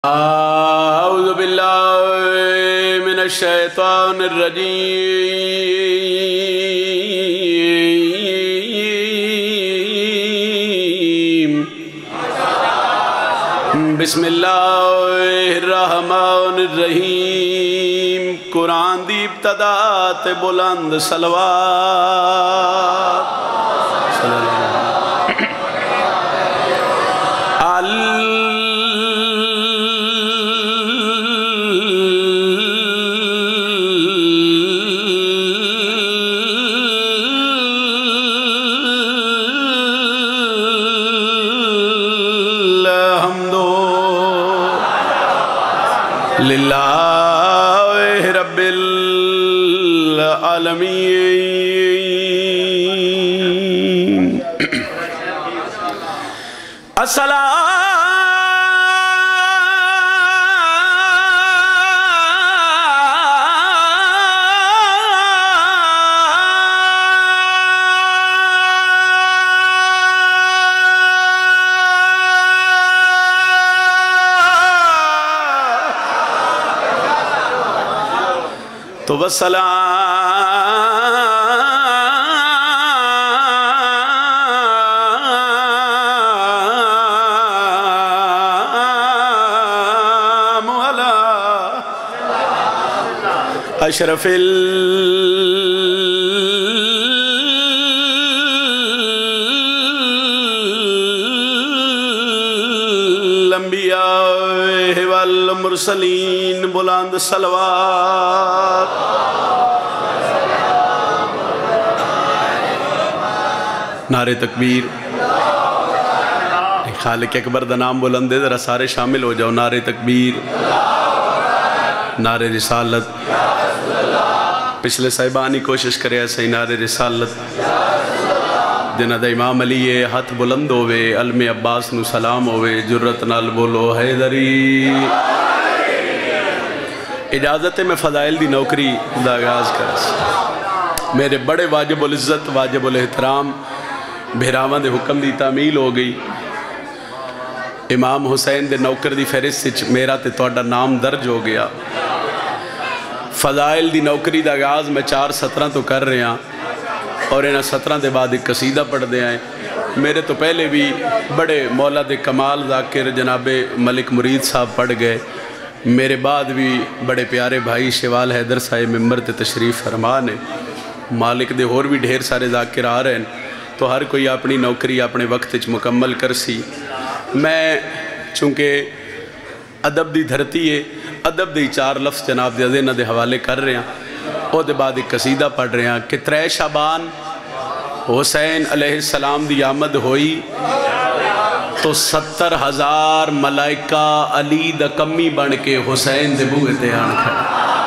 أعوذ بالله من الشيطان الرجيم بسم الله الرحمن الرحيم قرآن دی ابتدا تے بلند صلوات صلی اللہ للہ رب العالمین تو والسلام علی اشرف الانبیاء والمرسلین بلند صلوات نعرہ تکبیر خالق اکبر دا نام بلندے ذرا سارے شامل ہو جاؤ نعرہ تکبیر نعرہ رسالت پچھلے صاحبانی کوشش کرے ایسے ہی نعرہ رسالت جنہ دا امام علی ہاتھ بلند ہوئے علم عباس نو سلام ہوئے جرت نال بولو حیدری اجازت ہے میں فضائل دی نوکری دا آغاز کرس میرے بڑے واجب العزت واجب الاحترام بھیراوان دے حکم دی تعمیل ہو گئی امام حسین دے نوکر دی فہرست میرا تے توڑا نام درج ہو گیا فضائل دی نوکری دا آغاز میں 4-17 تو کر رہے ہیں اور انہاں 17 دے بعد ایک قصیدہ پڑھ دے آئے میرے تو پہلے بھی بڑے مولا دے کمال ذاکر جناب ملک مرید صاحب پڑھ گئے میرے بعد بھی بڑے پیارے بھائی شیوال حیدر صاحب ممبر تے تشریف فرمان ہے مالک دے اور بھی ڈھیر سارے ذاکر آ رہے ہیں تو ہر کوئی اپنی نوکری اپنے وقت مکمل کر سی میں چونکہ ادب دی دھرتی ہے ادب دی 4 لفظ جناب دے ذہن دے حوالے کر رہے ہیں اور دے بعد ایک قصیدہ پڑھ رہے ہیں کہ 3 شعبان حسین علیہ السلام دی آمد ہوئی تو 70,000 ملائکہ علی دا کمی بن کے حسین دے بوئے تے آن کھڑے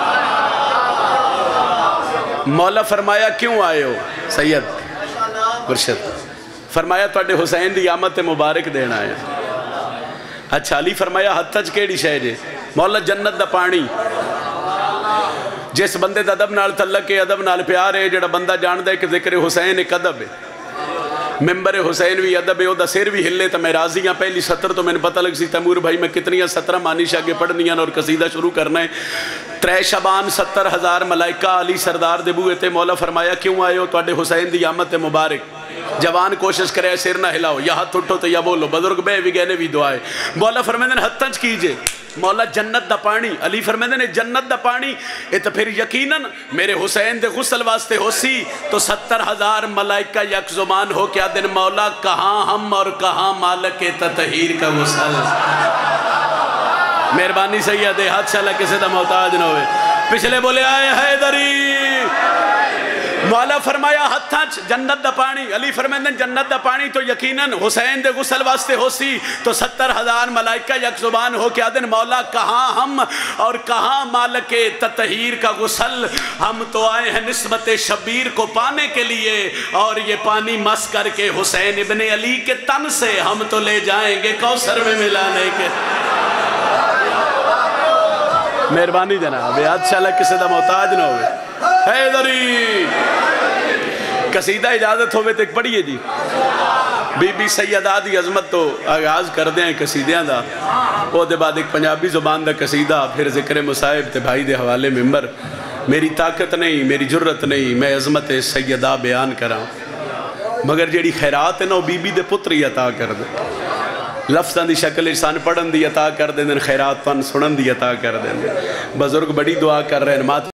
مولا فرمایا کیوں آئے ہو سید مرشد فرمایا توڑے حسین دی آمد مبارک دینا ہے اچھا علی فرمایا حد تج کیڑی شے جے مولا جنت دا پانی جس بندے دا ادب نال تعلق ہے ادب نال پیار ہے جڑا بندہ جان دے کہ ذکر حسین ایک ادب ہے ممبر حسین بھی ادب ہے او دا سیر بھی ہلے تا میں راضی ہاں پہلی 70 تو میں نے پتہ لگ سی تیمور بھائی میں کتنی 17 مانیش آگے پڑھنی ہیں اور قصیدہ شروع کرنا ہے 3 شعبان 70,000 ملائکہ علی سردار دے بوئے تے مولا فرمایا کیوں آئے ہو توڑے حسین دی آمد مبارک جوان کوشش کرے سر نہ ہلاؤ یا ہاتھ اٹھو تو یا بولو بزرگ بے بھی گہنے بھی دعائے مولا فرمیدن حد تج کیجئے مولا جنت دا پانی علی فرمیدن جنت دا پانی یہ تو پھر یقیناً میرے حسین دے غسل واسطے ہو سی تو 70,000 ملائکہ یک زمان ہو کیا دن مولا کہاں ہم اور کہاں مالک تطہیر کا غسل مہربانی سید ہاتھ شاء اللہ کسی دا محتاج نہ ہوئے پچھلے بولے آئے حیدری مولا فرمایا حد تج جنت دا پانی علی فرمیدن جنت دا پانی تو یقیناً حسین دے غسل واسطے ہو سی تو 70,000 ملائکہ یک زبان ہو کیا دن مولا کہاں ہم اور کہاں مالک تطہیر کا غسل ہم تو آئے ہیں نسبت شبیر کو پانے کے لیے اور یہ پانی مس کر کے حسین ابن علی کے تن سے ہم تو لے جائیں گے کوثر میں ملانے کے مہربانی جناب اچھا اللہ کسی دا محتاج نہ ہوئے حیدری قصیدہ اجازت ہوئے تک پڑھئے جی بی بی سیدہ دی عظمت تو آغاز کر دیں قصیدیاں دا، وہ دے بعد ایک پنجابی زبان دا قصیدہ، پھر ذکر مصائب تے بھائی دے حوالے ممبر. میری طاقت نہیں، میری جرت نہیں، میں عظمت سیدہ بیان کراں، مگر جیڑی خیرات ہے نا وہ بی بی دے پتری عطا کر دے. لفظاں دی شکل انسان پڑھن دی عطا کر دیں، خیرات پن سنن دی عطا کر دیں. بزرگ بڑی دعا کر رہے ہیں.